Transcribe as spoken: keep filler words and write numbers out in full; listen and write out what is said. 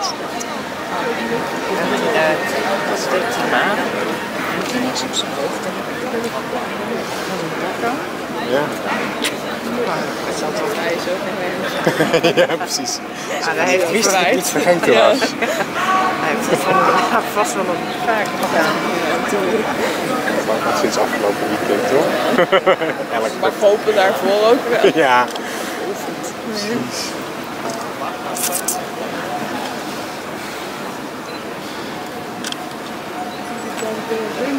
Inderdaad, dat steekt hij maar. Moet hij niks op zijn hoofd hebben? Wat een bakker. Ja. Het zal toch ijzer. Ja, precies. Ja, daar heeft hij wist vooruit. niet vergeten was. Hij heeft het van, ja, vast wel een vaak gedaan. Dat was sinds afgelopen weekend, hoor. Maar kopen daarvoor ook wel. Ja. Precies. Ik